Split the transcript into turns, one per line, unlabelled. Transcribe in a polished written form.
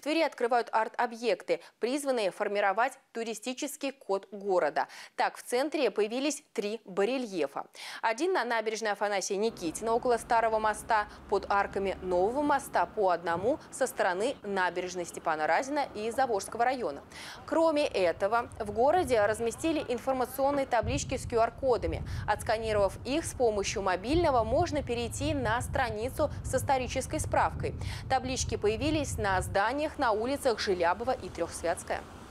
В Твери открывают арт-объекты, призванные формировать туристический код города. Так, в центре появились 3 барельефа. Один на набережной Афанасия Никитина около Старого моста, под арками Нового моста по одному со стороны набережной Степана Разина и Заволжского района. Кроме этого, в городе разместили информационные таблички с QR-кодами. Отсканировав их с помощью мобильного, можно перейти на страницу с исторической справкой. Таблички появились на зданиях на улицах Желябова и Трехсвятская.